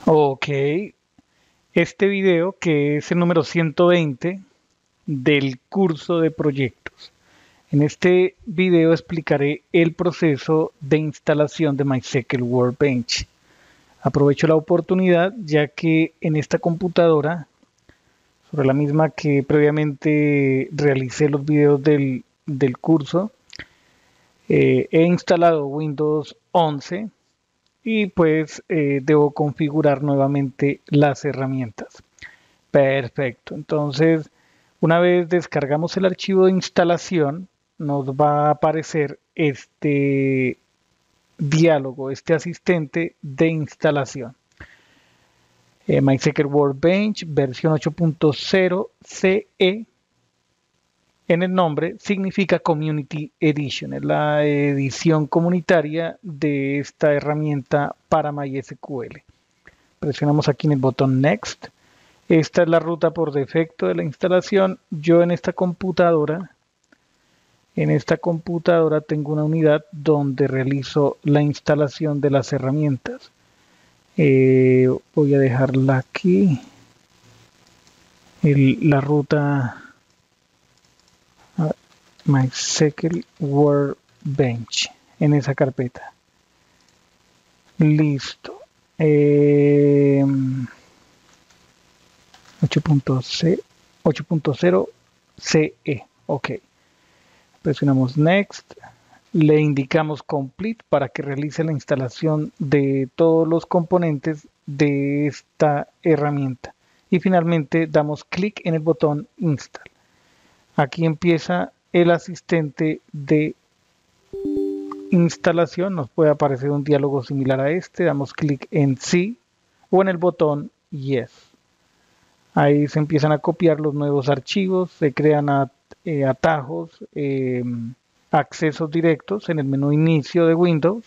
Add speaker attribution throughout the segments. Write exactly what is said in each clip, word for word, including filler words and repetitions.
Speaker 1: Ok, este video que es el número ciento veinte del curso de proyectos. En este video explicaré el proceso de instalación de MySQL Workbench. Aprovecho la oportunidad ya que en esta computadora, sobre la misma que previamente realicé los videos del, del curso, eh, he instalado Windows once y pues eh, debo configurar nuevamente las herramientas. Perfecto. Entonces, una vez descargamos el archivo de instalación, nos va a aparecer este diálogo, este asistente de instalación. Eh, MySQL Workbench versión ocho punto cero C E en el nombre significa Community Edition, es la edición comunitaria de esta herramienta para MySQL. Presionamos aquí en el botón Next. Esta es la ruta por defecto de la instalación. Yo en esta computadora, en esta computadora tengo una unidad donde realizo la instalación de las herramientas. Eh, voy a dejarla aquí. El, la ruta uh, MySQL Workbench en esa carpeta. Listo. Eh, ocho punto cero C E. Ok. Presionamos Next. Le indicamos Complete para que realice la instalación de todos los componentes de esta herramienta. Y finalmente damos clic en el botón Install. Aquí empieza el asistente de instalación. Nos puede aparecer un diálogo similar a este. Damos clic en Sí o en el botón Yes. Ahí se empiezan a copiar los nuevos archivos, se crean at eh, atajos, eh, accesos directos en el menú inicio de Windows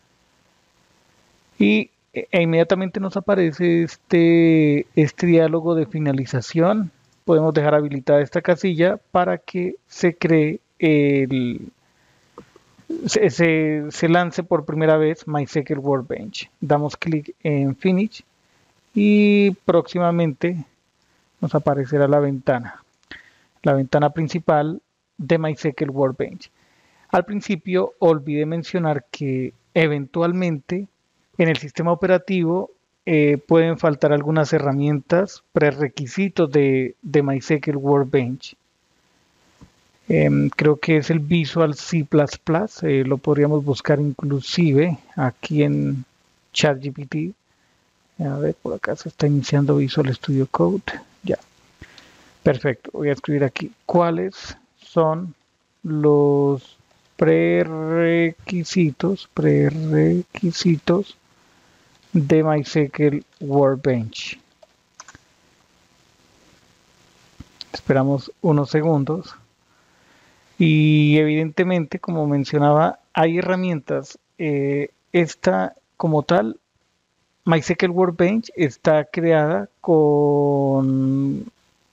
Speaker 1: y e inmediatamente nos aparece este, este diálogo de finalización. Podemos dejar habilitada esta casilla para que se cree el, se, se, se lance por primera vez MySQL Workbench. Damos clic en Finish y próximamente nos aparecerá la ventana, la ventana principal de MySQL Workbench. Al principio olvidé mencionar que eventualmente en el sistema operativo eh, pueden faltar algunas herramientas, prerequisitos de, de MySQL Workbench. Eh, creo que es el Visual C plus plus, eh, lo podríamos buscar inclusive aquí en ChatGPT. A ver, por acá se está iniciando Visual Studio Code. Ya. Perfecto. Voy a escribir aquí cuáles son los prerequisitos, prerequisitos de MySQL Workbench. Esperamos unos segundos. Y evidentemente, como mencionaba, hay herramientas. Eh, esta como tal, MySQL Workbench está creada con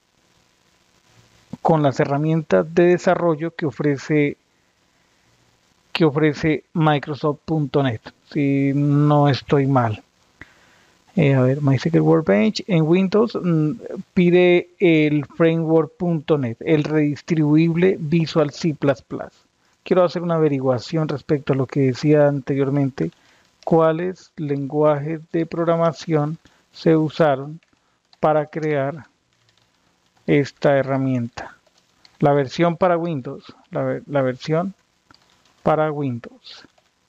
Speaker 1: con las herramientas de desarrollo que ofrece que ofrece Microsoft punto net, si no estoy mal. Eh, a ver, MySQL Workbench en Windows mmm, pide el framework punto net, el redistribuible Visual C plus plus. Quiero hacer una averiguación respecto a lo que decía anteriormente, cuáles lenguajes de programación se usaron para crear esta herramienta. La versión para Windows, la, la versión para Windows.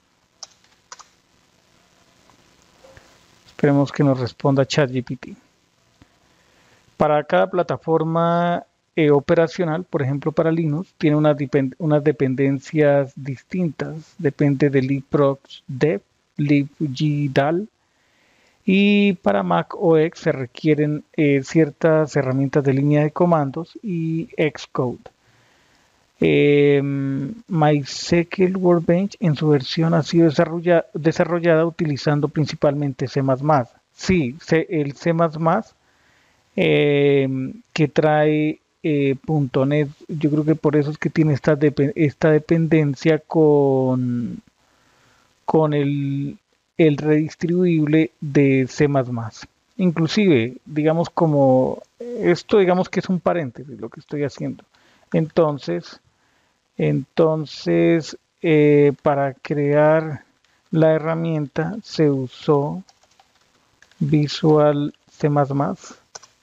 Speaker 1: Esperemos que nos responda ChatGPT. Para cada plataforma eh, operacional, por ejemplo para Linux, tiene unas, depend unas dependencias distintas. Depende de libproxdev, libgdal. Y para Mac O S se requieren eh, ciertas herramientas de línea de comandos y Xcode. Eh, MySQL Workbench en su versión ha sido desarrollada, desarrollada utilizando principalmente C más más. Sí, C, el C más más eh, que trae eh, .NET, yo creo que por eso es que tiene esta, de, esta dependencia con, con el el redistribuible de C más más. Inclusive, digamos como esto, digamos que es un paréntesis lo que estoy haciendo. Entonces, entonces eh, para crear la herramienta se usó Visual C más más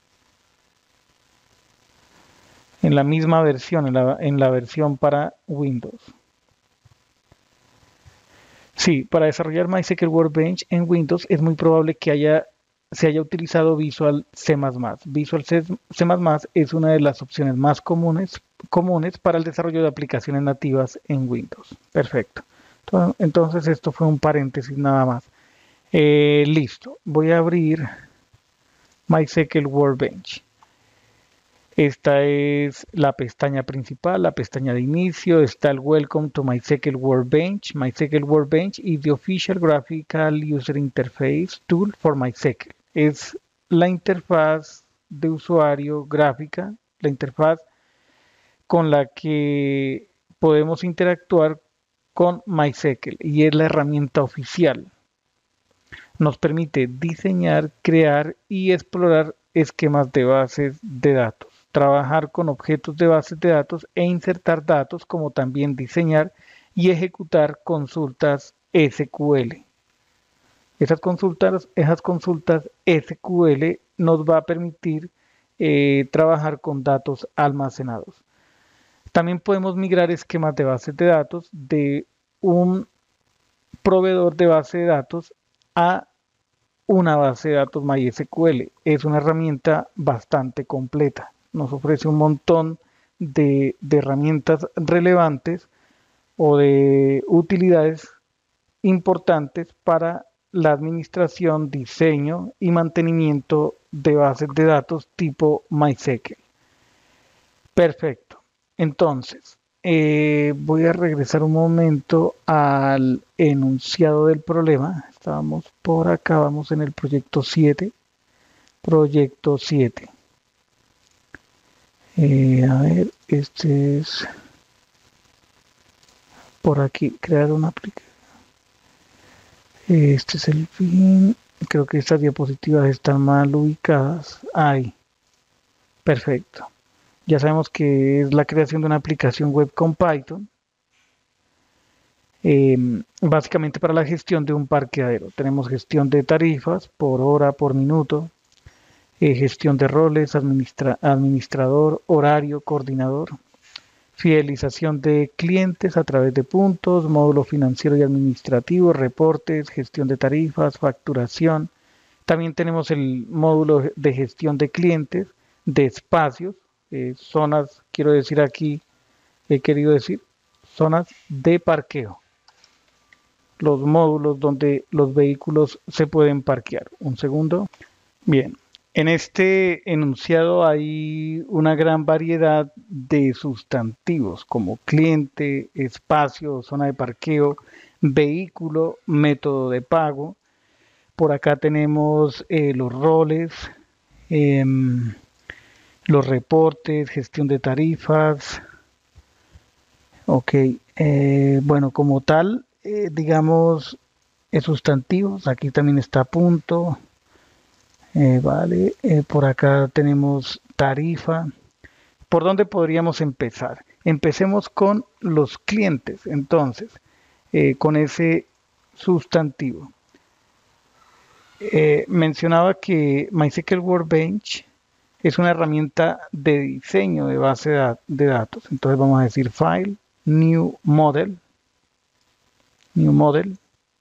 Speaker 1: en la misma versión, en la, en la versión para Windows. Sí, para desarrollar MySQL Workbench en Windows es muy probable que haya, se haya utilizado Visual C más más. Visual C más más es una de las opciones más comunes, comunes para el desarrollo de aplicaciones nativas en Windows. Perfecto. Entonces esto fue un paréntesis nada más. Eh, listo. Voy a abrir MySQL Workbench. Esta es la pestaña principal, la pestaña de inicio. Está el Welcome to MySQL Workbench. MySQL Workbench is the official graphical user interface tool for MySQL. Es la interfaz de usuario gráfica, la interfaz con la que podemos interactuar con MySQL y es la herramienta oficial. Nos permite diseñar, crear y explorar esquemas de bases de datos, trabajar con objetos de bases de datos e insertar datos, como también diseñar y ejecutar consultas S Q L. Esas consultas, esas consultas S Q L nos va a permitir eh, trabajar con datos almacenados. También podemos migrar esquemas de bases de datos de un proveedor de base de datos a una base de datos MySQL. Es una herramienta bastante completa. Nos ofrece un montón de, de herramientas relevantes o de utilidades importantes para la administración, diseño y mantenimiento de bases de datos tipo MySQL. Perfecto. Entonces, eh, voy a regresar un momento al enunciado del problema. Estábamos por acá, vamos en el proyecto siete. Proyecto siete. Eh, a ver, este es por aquí, crear una aplicación. Este es el fin. Creo que estas diapositivas están mal ubicadas. Ahí. Perfecto. Ya sabemos que es la creación de una aplicación web con Python. Eh, básicamente para la gestión de un parqueadero. Tenemos gestión de tarifas por hora, por minuto. Eh, gestión de roles, administra administrador, horario, coordinador. Fidelización de clientes a través de puntos, módulo financiero y administrativo, reportes, gestión de tarifas, facturación. También tenemos el módulo de gestión de clientes, de espacios, eh, zonas, quiero decir aquí, he querido decir, zonas de parqueo. Los módulos donde los vehículos se pueden parquear. Un segundo. Bien. En este enunciado hay una gran variedad de sustantivos como cliente, espacio, zona de parqueo, vehículo, método de pago. Por acá tenemos eh, los roles, eh, los reportes, gestión de tarifas. Ok, eh, bueno, como tal, eh, digamos, eh, sustantivos, aquí también está punto. Eh, vale, eh, por acá tenemos tarifa. ¿Por dónde podríamos empezar? Empecemos con los clientes, entonces, eh, con ese sustantivo. Eh, mencionaba que MySQL Workbench es una herramienta de diseño de base de datos. Entonces vamos a decir File, New Model, New Model.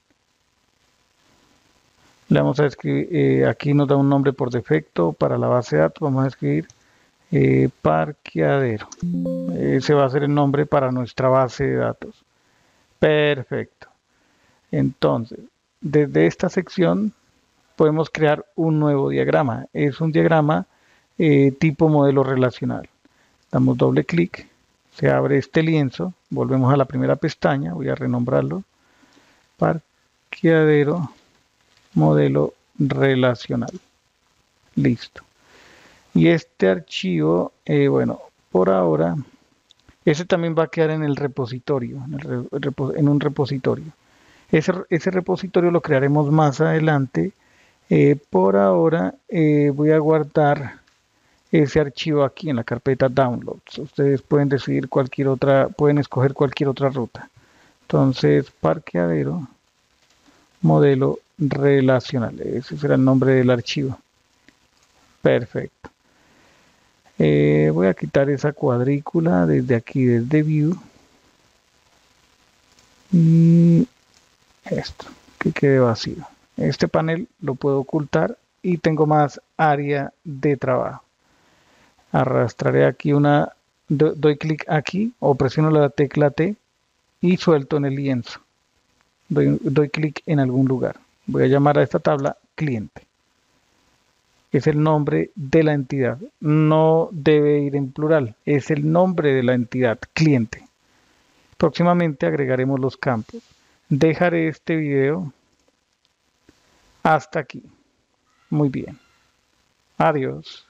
Speaker 1: Le vamos a escribir, eh, aquí nos da un nombre por defecto para la base de datos, vamos a escribir eh, parqueadero. Ese va a ser el nombre para nuestra base de datos. Perfecto. Entonces, desde esta sección podemos crear un nuevo diagrama. Es un diagrama eh, tipo modelo relacional. Damos doble clic, se abre este lienzo, volvemos a la primera pestaña, voy a renombrarlo, parqueadero modelo relacional. Listo. Y este archivo, eh, bueno, por ahora, ese también va a quedar en el repositorio, en, el re, en un repositorio. Ese, ese repositorio lo crearemos más adelante. Eh, por ahora eh, voy a guardar ese archivo aquí en la carpeta Downloads. Ustedes pueden decidir cualquier otra, pueden escoger cualquier otra ruta. Entonces, parqueadero, modelo relacional. Ese será el nombre del archivo. Perfecto. Eh, voy a quitar esa cuadrícula desde aquí, desde View. Y esto, que quede vacío. Este panel lo puedo ocultar y tengo más área de trabajo. Arrastraré aquí una, do, doy clic aquí o presiono la tecla T y suelto en el lienzo. Doy, doy clic en algún lugar. Voy a llamar a esta tabla cliente. Es el nombre de la entidad. No debe ir en plural. Es el nombre de la entidad, cliente. Próximamente agregaremos los campos. Dejaré este video hasta aquí. Muy bien. Adiós.